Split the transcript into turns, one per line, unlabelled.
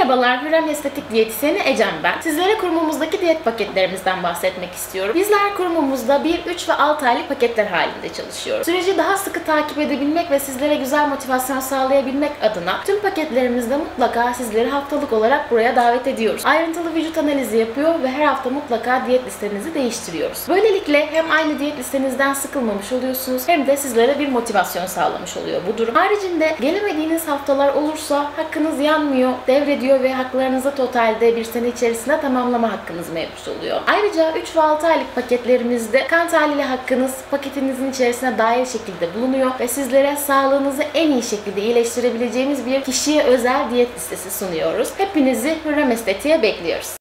Merhabalar, Hürrem Estetik Diyetisyeni Ecem ben. Sizlere kurumumuzdaki diyet paketlerimizden bahsetmek istiyorum. Bizler kurumumuzda 1, 3 ve 6 aylık paketler halinde çalışıyoruz. Süreci daha sıkı takip edebilmek ve sizlere güzel motivasyon sağlayabilmek adına tüm paketlerimizde mutlaka sizleri haftalık olarak buraya davet ediyoruz. Ayrıntılı vücut analizi yapıyor ve her hafta mutlaka diyet listenizi değiştiriyoruz. Böylelikle hem aynı diyet listenizden sıkılmamış oluyorsunuz hem de sizlere bir motivasyon sağlamış oluyor bu durum. Haricinde gelemediğiniz haftalar olursa hakkınız yanmıyor, devrediyor ve haklarınızı totalde bir sene içerisinde tamamlama hakkınız mevcut oluyor. Ayrıca 3 ve 6 aylık paketlerimizde kan tahlili hakkınız paketinizin içerisine dair şekilde bulunuyor ve sizlere sağlığınızı en iyi şekilde iyileştirebileceğimiz bir kişiye özel diyet listesi sunuyoruz. Hepinizi Hürrem Estetik'e bekliyoruz.